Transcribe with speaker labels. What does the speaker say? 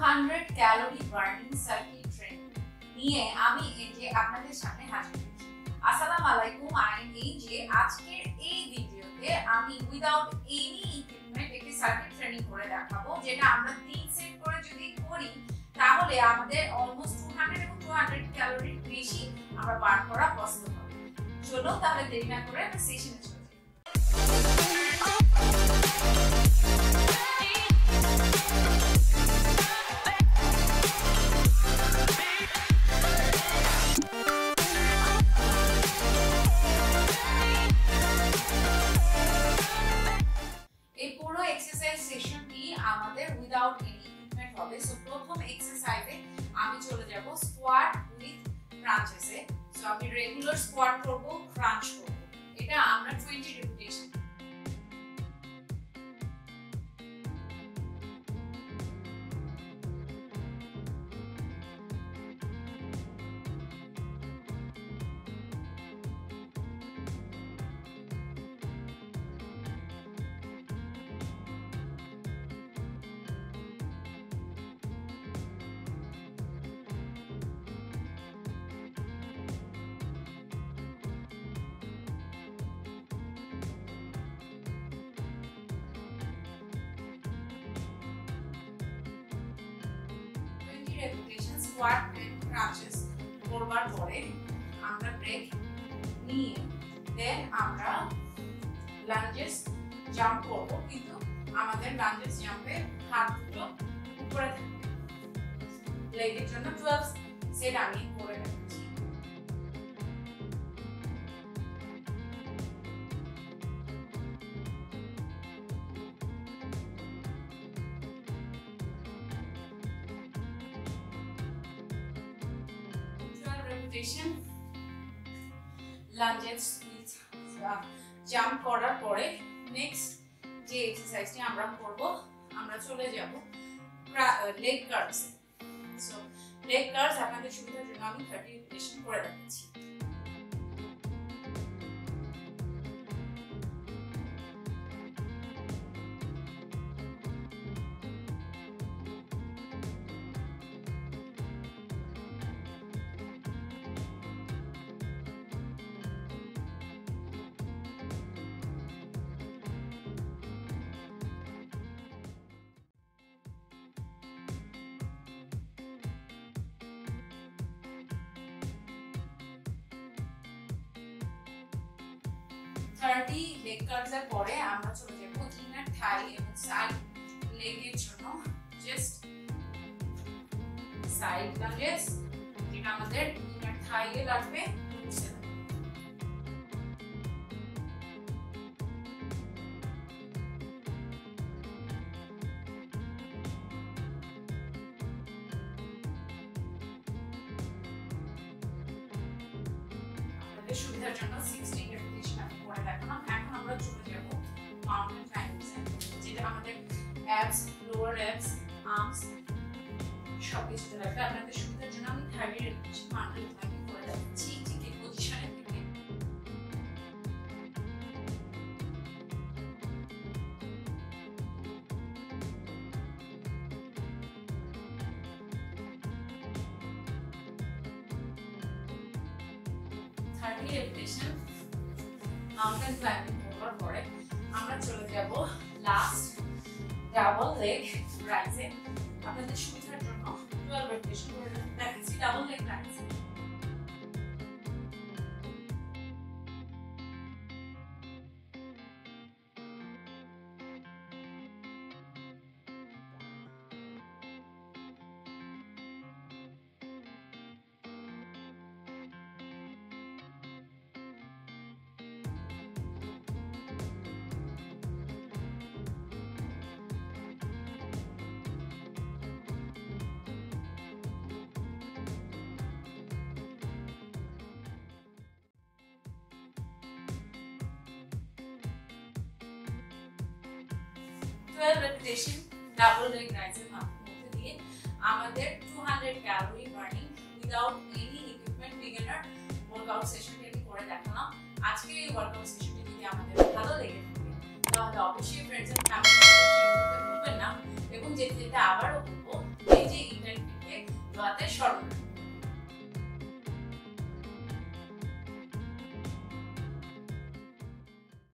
Speaker 1: 200 calorie burning circuit training নিয়ে আমি এই যে আপনাদের সামনে হাজির হয়েছি। আসসালামু আলাইকুম। এই যে আজকের এই ভিডিওতে আমি উইদাউট এনি ইকুইপমেন্ট একটি সার্কিট ট্রেনিং করে দেখাবো, যেটা আমরা 3 সেট করে যদি করি তাহলে আমাদের অলমোস্ট 200 এবং 200 ক্যালোরি বেশি আমরা বার্ন করা পসিবল হবে। চলো তাহলে দেরি না করে আমরা সেশনে চলে যাই। এই পুরো এক্সারসাইজ সেশনটি আমাদের উইদাউট এনি ইকুইপমেন্ট হবে। সো প্রথম এক্সারসাইজে আমি চলে যাব স্কোয়াট উইথ ক্রাঞ্চেসে। সো আমি রেগুলার স্কোয়াট করব, ক্রাঞ্চ করব। এটা আমরা 20 repetition. Repetition squat and crunches করবার পরে আমরা ব্রেক নিয়ে দেন আমরা লাঞ্জেস জাম্প করব, কিন্তু আমাদের লাঞ্জেস জাম্পে হাত দুটো উপরে থাকবে। লেগের জন্য 12 সেট আমি করে রাখছি। লাঞ্জেস উইথ জাম্প করার পরে নেক্সট যে এক্সারসাইজটি আমরা করব, আমরা চলে যাব leg curves. So leg curves আপনাদের সুবিধার জন্য আমি 30 রিপিটেশন করে দেখাচ্ছি। লেগ কার্ভস এর পরে আমরা চলে যাব ইনার থাই এবং সাইড লেগের জন্য জাস্ট সাইড লাঞ্জেস, যেটা আমাদের ইনার থাই এ লাগবে। আপনাদের সুবিধার জন্য 16 রিপিটেশন আমি করে দেখালাম। এখন আমরা চলে যাব মাউন্টেন ক্লাইম্বিংসে, যেটা আমাদের অ্যাবস, লোয়ার অ্যাবস, আর্মস সবকিছুতে লাগবে। আপনাদের সুবিধার জন্য আমি 30 রিপিটেশন মাউন্টেন ক্লাইম্বিং করে দেখাচ্ছি, ঠিক এই পজিশনে থেকে। রিপিটেশন মাউন্টেন ক্লাইম্বিং করার পরে আমরা চলে যাব লাস্ট ডাবল লেগ রাইজে। আপনাদের সুবিধার জন্য 12 রিপিটেশন করে দেখাচ্ছি double leg raise. Repetition double leg রাইজের মধ্যে দিয়ে আমাদের 200 calorie burning without any equipment beginner workout সেশনটি আমি করে দেখালাম। আজকে এই ওয়ার্কআউট সেশনটি যদি আমাদের ভালো লেগে থাকে তাহলে অবশ্যই ফ্রেন্ডস এন্ড ফ্যামিলির সাথে শেয়ার করতে ভুলবেন না। এবং যেতে যেতে আবারও বলবো এই যে ইন্টারভিউকে যাতে সরল